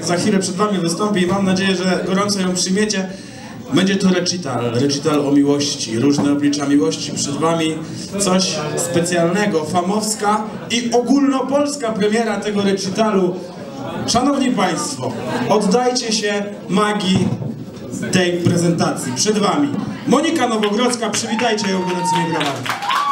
Za chwilę przed wami wystąpi i mam nadzieję, że gorąco ją przyjmiecie. Będzie to recital o miłości, różne oblicza miłości przed wami. Coś specjalnego, famowska i ogólnopolska premiera tego recitalu. Szanowni Państwo, oddajcie się magii tej prezentacji. Przed wami Monika Nowogrodzka, przywitajcie ją gorącymi brawami.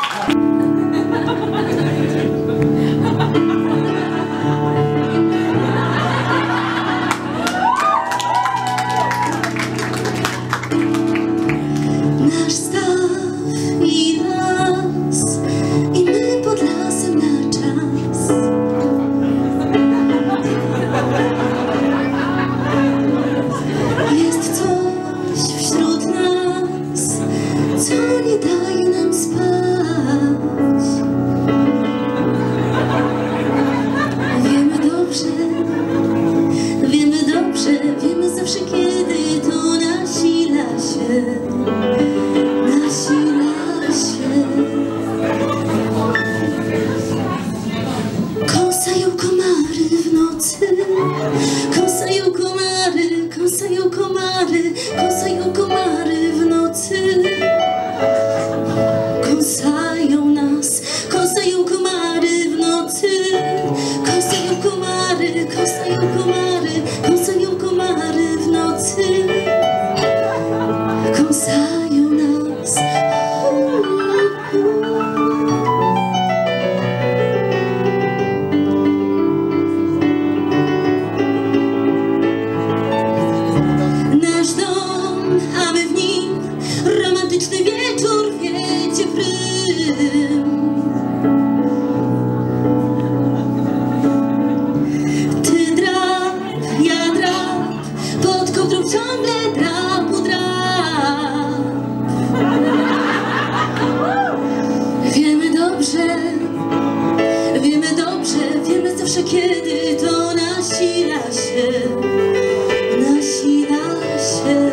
Kiedy to nasila się, nasila się.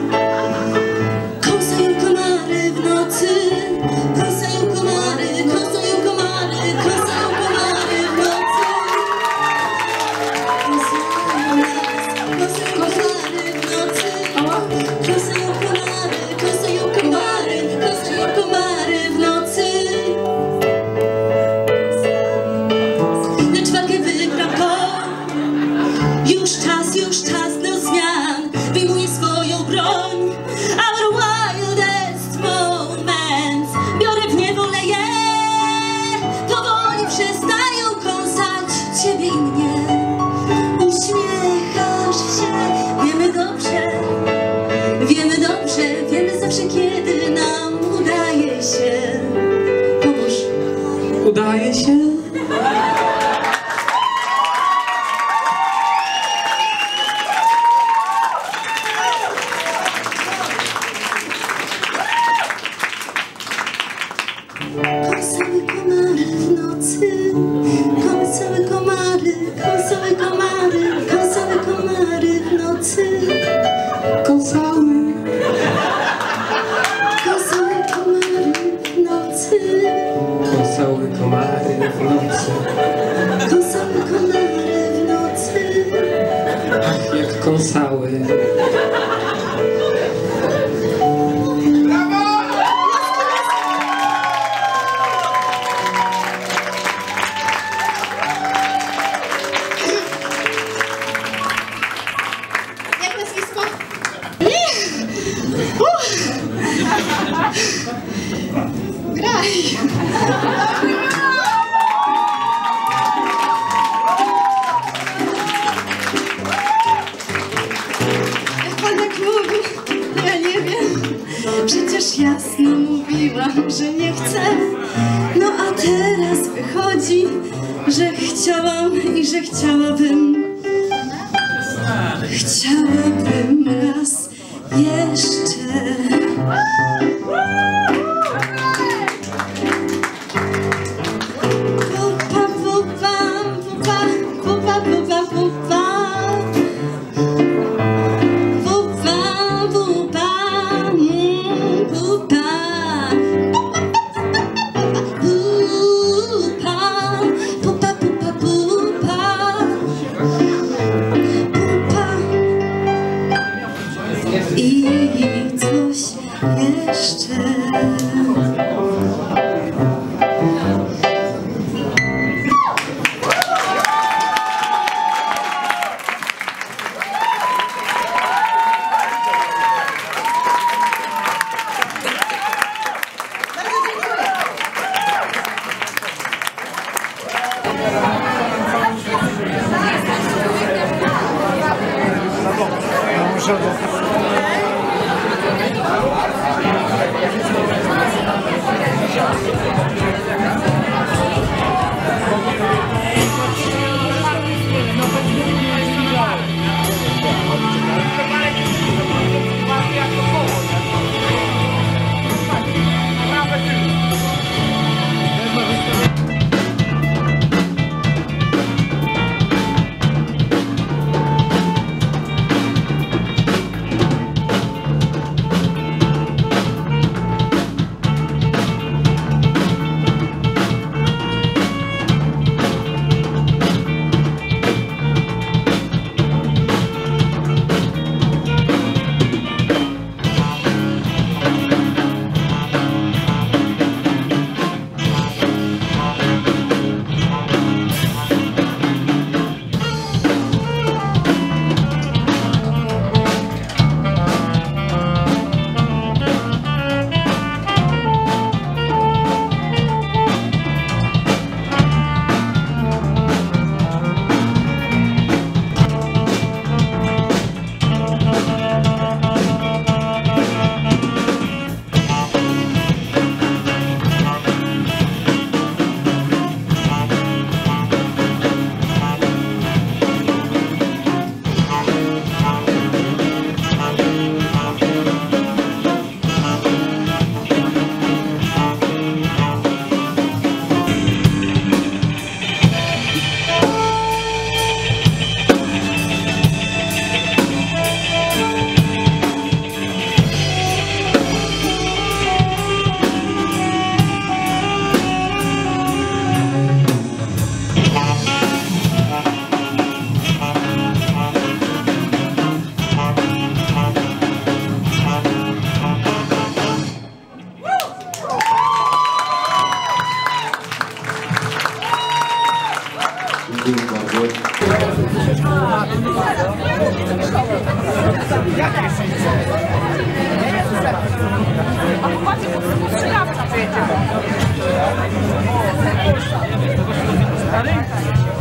Kąsają komary w nocy, kąsają komary, kąsają komary, kąsają komary w nocy. Kąsają nas, kąsają komary w nocy, kąsają komary, kąsają komary, kąsają komary w nocy. Już czas do zmian, wyjmuję swoją broń. Our wildest moments, biorę w niewolę je. Powoli przestają kąsać ciebie i mnie. Uśmiechasz się, wiemy dobrze, wiemy zawsze kiedy nam udaje się. Pomóż. Udaje się? Kąsały komary w nocy, kąsały komary, kąsały komary, kąsały komary w nocy. Kąsały. Kąsały komary w nocy. Kąsały komary w nocy. Kąsały komary w nocy. Ach, jak kąsały. Graj! Jak pan tak mówi, ja nie wiem. Przecież jasno mówiłam, że nie chcę. No a teraz wychodzi, że chciałam i że chciałabym. Chciałabym raz jeszcze. jeszcze. Stary?